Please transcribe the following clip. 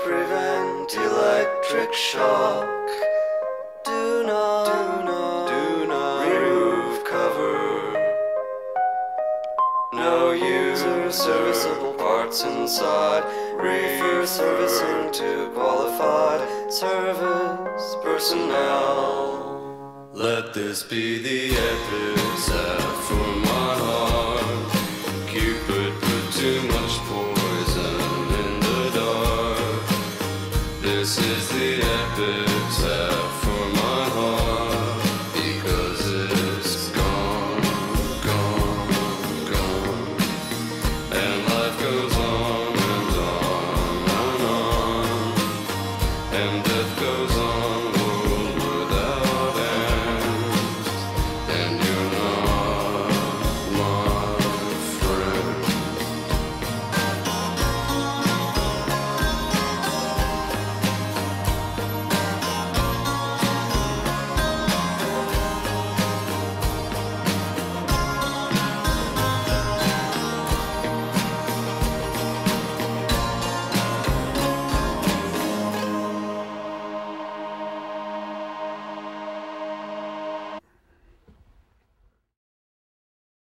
prevent electric shock. Do not remove cover. No user serviceable parts inside. Refer servicing to qualified service personnel. Let this be the epitaph for my heart.